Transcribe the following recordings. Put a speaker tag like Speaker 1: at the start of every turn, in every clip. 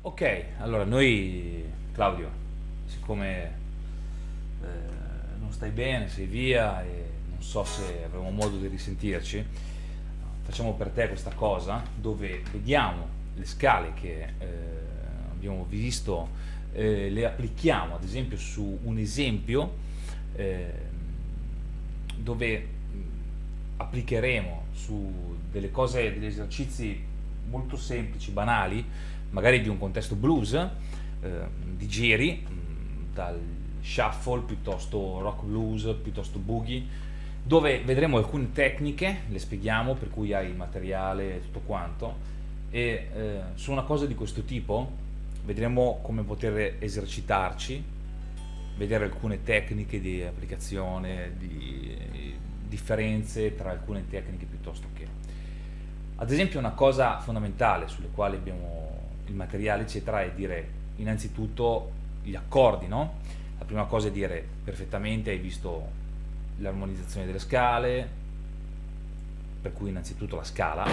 Speaker 1: Ok, allora noi, Claudio, siccome non stai bene, sei via e non so se avremo modo di risentirci, facciamo per te questa cosa dove vediamo le scale che abbiamo visto, le applichiamo ad esempio su un esempio eh, dove applicheremo su delle cose, degli esercizi molto semplici, banali, magari di un contesto blues, di giri, dal shuffle piuttosto rock blues, piuttosto boogie, dove vedremo alcune tecniche, le spieghiamo, per cui hai il materiale e tutto quanto, e su una cosa di questo tipo vedremo come poter esercitarci, vedere alcune tecniche di applicazione, di differenze tra alcune tecniche piuttosto che. Ad esempio una cosa fondamentale sulle quali abbiamo il materiale eccetera è dire innanzitutto gli accordi, no? La prima cosa è dire perfettamente, hai visto l'armonizzazione delle scale, per cui innanzitutto la scala,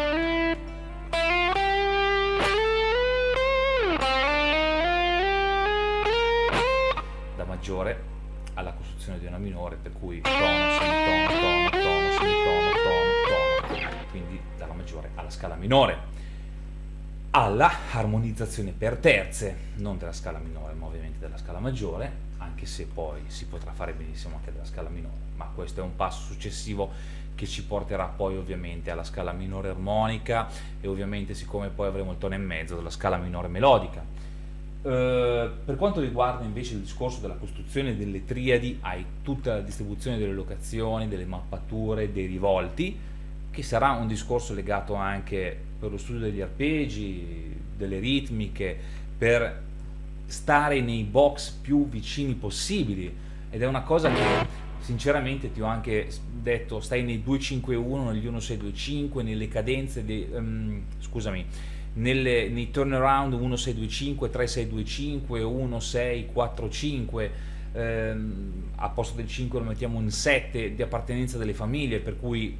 Speaker 1: da maggiore alla costruzione di una minore, per cui tono, semitono, tono, tono, semitono, tono, tono, quindi dalla maggiore alla scala minore, alla armonizzazione per terze, non della scala minore ma ovviamente della scala maggiore, anche se poi si potrà fare benissimo anche della scala minore, ma questo è un passo successivo che ci porterà poi ovviamente alla scala minore armonica e ovviamente siccome poi avremo il tono e mezzo della scala minore melodica. Per quanto riguarda invece il discorso della costruzione delle triadi, hai tutta la distribuzione delle locazioni, delle mappature, dei rivolti, che sarà un discorso legato anche per lo studio degli arpeggi, delle ritmiche, per stare nei box più vicini possibili, ed è una cosa che sinceramente ti ho anche detto, stai nei 2-5-1, negli 1-6-2-5, nelle cadenze scusami, nei turnaround 1-6-2-5, 3-6-2-5, 1-6-4-5, a posto del 5 lo mettiamo un 7 di appartenenza delle famiglie, per cui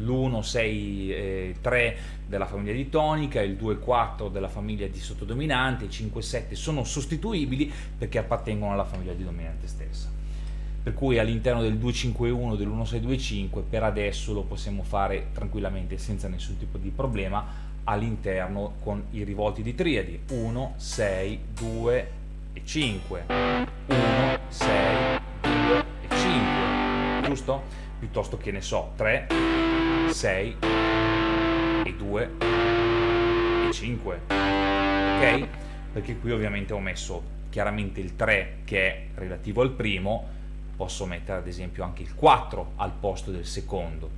Speaker 1: l'1-6-3 della famiglia di tonica, il 2-4 della famiglia di sottodominante, il 5-7 sono sostituibili perché appartengono alla famiglia di dominante stessa, per cui all'interno del 2-5-1 dell'1-6-2-5 per adesso lo possiamo fare tranquillamente senza nessun tipo di problema all'interno con i rivolti di triadi 1, 6, 2 e 5, 1, 6, 2 e 5, giusto? Piuttosto che ne so 3, 6 e 2 e 5, ok? Perché qui ovviamente ho messo chiaramente il 3 che è relativo al primo, posso mettere ad esempio anche il 4 al posto del secondo.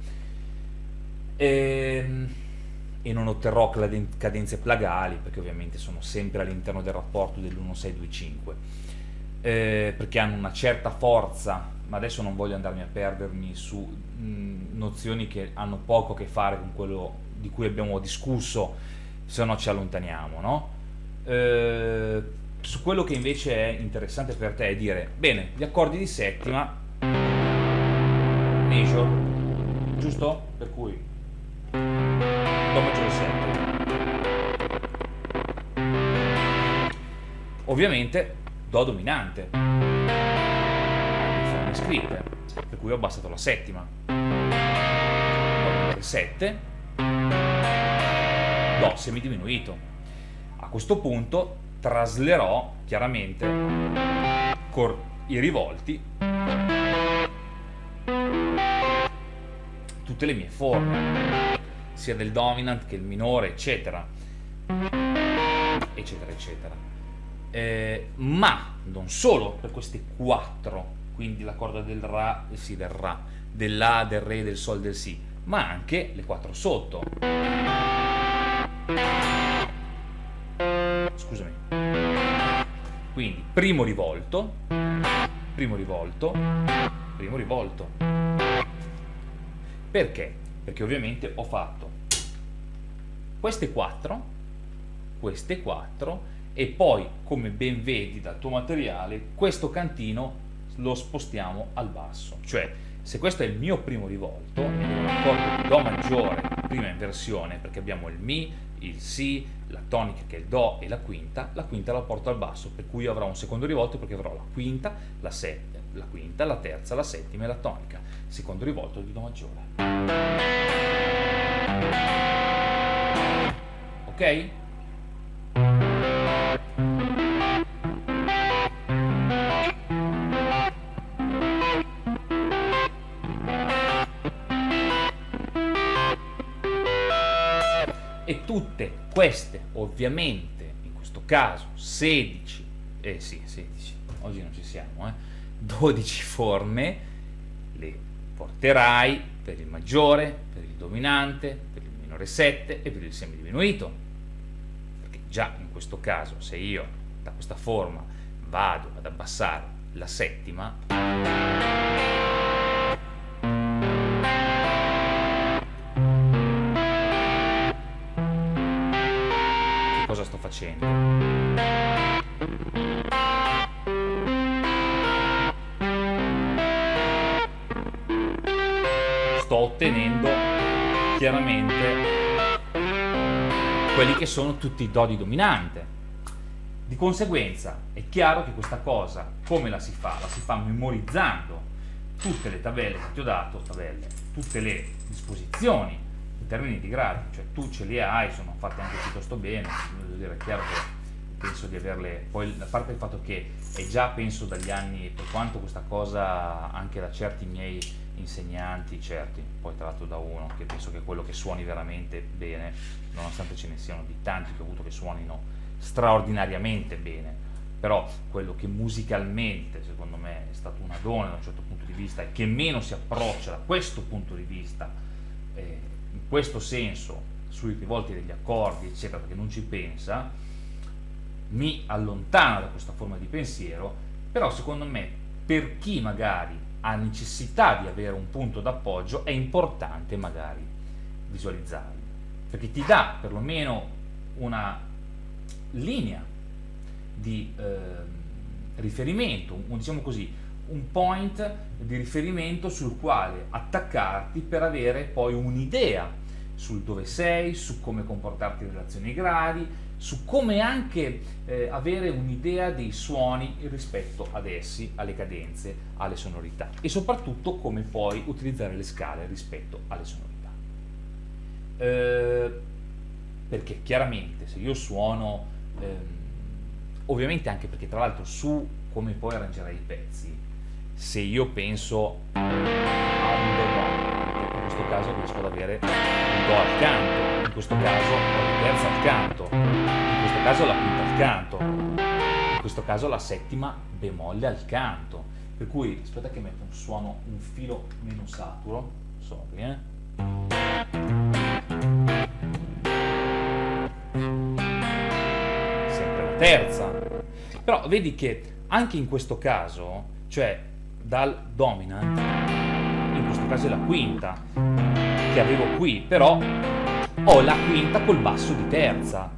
Speaker 1: E non otterrò cadenze plagali perché ovviamente sono sempre all'interno del rapporto dell'1-6-2-5, perché hanno una certa forza, ma adesso non voglio andarmi a perdermi su nozioni che hanno poco a che fare con quello di cui abbiamo discusso, se no ci allontaniamo, no? Su quello che invece è interessante per te è dire, bene, gli accordi di settima major, giusto? Per cui Do maggiore 7, ovviamente Do dominante, sono scritte, per cui ho abbassato la settima, Do maggiore 7, Do semidiminuito. A questo punto traslerò chiaramente con i rivolti tutte le mie forme, sia del dominant che il minore, eccetera, eccetera, eccetera. Ma non solo per queste 4, quindi la corda del Ra, sì, del Ra, dell'A, del Re, del Sol, del Si, ma anche le 4 sotto. Scusami. Quindi primo rivolto, primo rivolto, primo rivolto. Perché? Perché ovviamente ho fatto queste 4 e poi, come ben vedi dal tuo materiale, questo cantino lo spostiamo al basso, cioè se questo è il mio primo rivolto ed è un accordo di Do maggiore, prima inversione, perché abbiamo il Mi, il Si, la tonica che è il Do e la quinta la porto al basso, per cui avrò un secondo rivolto perché avrò la quinta, la quinta, la terza, la settima e la tonica. Secondo rivolto di Do maggiore. Ok? E tutte queste, ovviamente, in questo caso 16, sì, 16, oggi non ci siamo, 12 forme, le porterai per il maggiore, per il dominante, per il minore 7 e per il semidiminuito. Perché già in questo caso, se io da questa forma vado ad abbassare la settima, cosa sto facendo? Sto ottenendo chiaramente quelli che sono tutti i Do di dominante. Di conseguenza è chiaro che questa cosa come la si fa? La si fa memorizzando tutte le tabelle che ti ho dato, tutte le disposizioni in termini di gradi, cioè tu ce li hai, sono fatte anche piuttosto bene, devo dire, è chiaro che penso di averle, poi a parte il fatto che è già, penso, dagli anni, per quanto questa cosa anche da certi miei insegnanti, poi tra l'altro da uno che penso che è quello che suoni veramente bene, nonostante ce ne siano di tanti che ho avuto che suonino straordinariamente bene, però quello che musicalmente secondo me è stato una donna da un certo punto di vista e che meno si approccia da questo punto di vista, in questo senso, sui rivolti degli accordi eccetera, perché non ci pensa, mi allontana da questa forma di pensiero. Però secondo me per chi magari ha necessità di avere un punto d'appoggio è importante magari visualizzarli, perché ti dà perlomeno una linea di riferimento, diciamo così, un point di riferimento sul quale attaccarti per avere poi un'idea sul dove sei, su come comportarti in relazione ai gradi, su come anche avere un'idea dei suoni rispetto ad essi, alle cadenze, alle sonorità, e soprattutto come poi utilizzare le scale rispetto alle sonorità. Perché chiaramente se io suono, ovviamente anche perché tra l'altro su come poi arrangerai i pezzi, se io penso a un Do dominante, in questo caso riesco ad avere un Do al canto, in questo caso la terza al canto, in questo caso la quinta al canto, in questo caso la settima bemolle al canto, per cui aspetta che metto un suono un filo meno saturo, sempre la terza. Però vedi che anche in questo caso, cioè dal dominant, in questo caso è la quinta che avevo qui, però ho la quinta col basso di terza.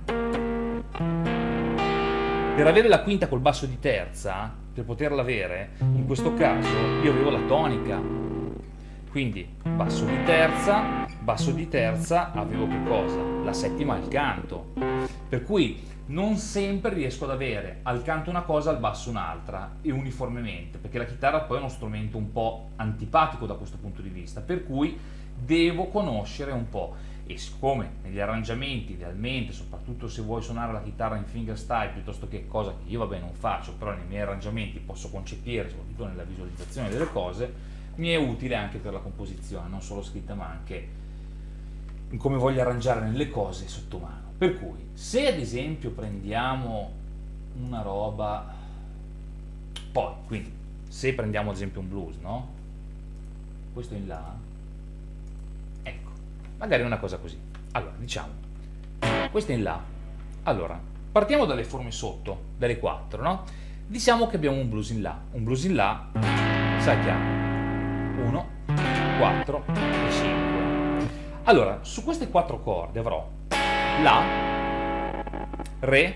Speaker 1: Per avere la quinta col basso di terza, per poterla avere, in questo caso io avevo la tonica, quindi basso di terza avevo che cosa? La settima al canto, per cui non sempre riesco ad avere al canto una cosa, al basso un'altra, e uniformemente, perché la chitarra poi è uno strumento un po' antipatico da questo punto di vista, per cui devo conoscere un po'. E siccome negli arrangiamenti, idealmente, soprattutto se vuoi suonare la chitarra in fingerstyle, piuttosto che cosa che io vabbè non faccio, però nei miei arrangiamenti posso concepire, soprattutto nella visualizzazione delle cose, mi è utile anche per la composizione, non solo scritta ma anche in come voglio arrangiare nelle cose sotto mano. Per cui, se ad esempio prendiamo una roba, poi, quindi, se prendiamo ad esempio un blues, no? Questo in La, ecco, magari una cosa così. Allora, diciamo, questo in La, allora, partiamo dalle forme sotto, dalle 4, no? Diciamo che abbiamo un blues in La, sai che ha 1, 4 e 5. Allora, su queste 4 corde avrò La, Re,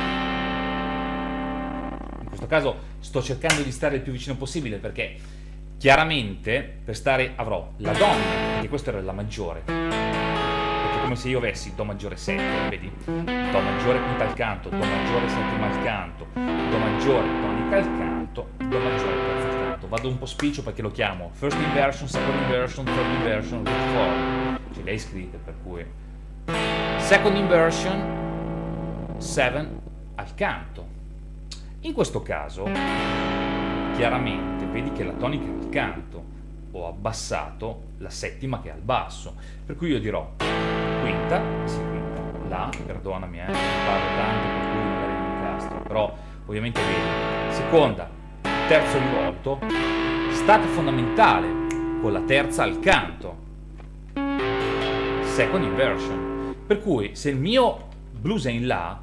Speaker 1: in questo caso sto cercando di stare il più vicino possibile perché chiaramente per stare avrò la dominante, perché questa era la maggiore, perché come come se io avessi Do maggiore 7, vedi? Do maggiore quinta al canto, Do maggiore settima al canto, Do maggiore tonica al canto, Do maggiore terza al canto. Vado un po' spiccio perché lo chiamo first inversion, second inversion, third inversion, root 4. Ce le hai scritte, per cui second inversion, 7 al canto. In questo caso, chiaramente, vedi che la tonica è al canto, ho abbassato la settima che è al basso, per cui io dirò quinta, sì, quinta, La, perdonami, parlo tanto per cui magari non incastro, però ovviamente vedi, seconda, terzo rivolto, stata fondamentale con la terza al canto, second inversion, per cui se il mio blues è in La,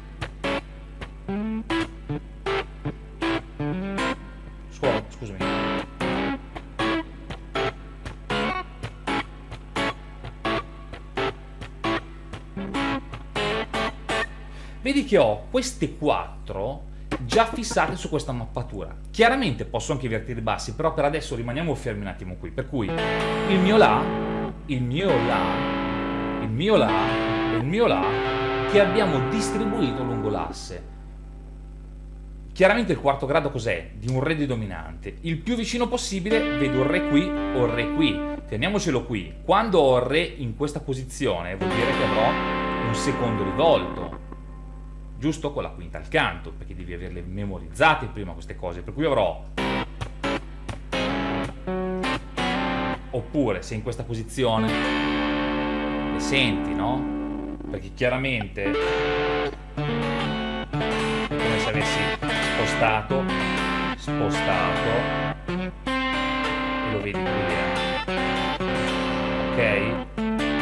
Speaker 1: scusami, vedi che ho queste 4 già fissate su questa mappatura. Chiaramente posso anche invertire i bassi, però per adesso rimaniamo fermi un attimo qui, per cui il mio La, il mio La, il mio La e il mio La che abbiamo distribuito lungo l'asse. Chiaramente il quarto grado cos'è? Di un Re di dominante. Il più vicino possibile vedo il Re qui o il Re qui. Teniamocelo qui. Quando ho il Re in questa posizione vuol dire che avrò un secondo rivolto, giusto? Con la quinta al canto, perché devi averle memorizzate prima queste cose, per cui avrò, oppure se in questa posizione le senti, no? Perché chiaramente è come se avessi spostato e lo vedi come idea, ok?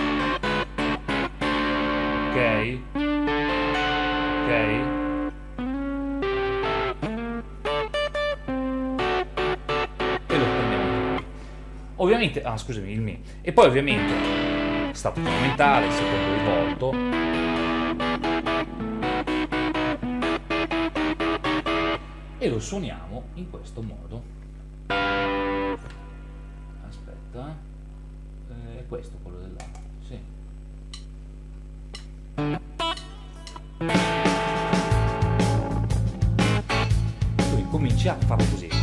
Speaker 1: Ok? Ok? E lo prendiamo qui. Ovviamente, scusami, il Mi. E poi ovviamente stato fondamentale, secondo rivolto. E lo suoniamo in questo modo. Aspetta. È questo quello dell'A. Sì. Cominci a farlo così.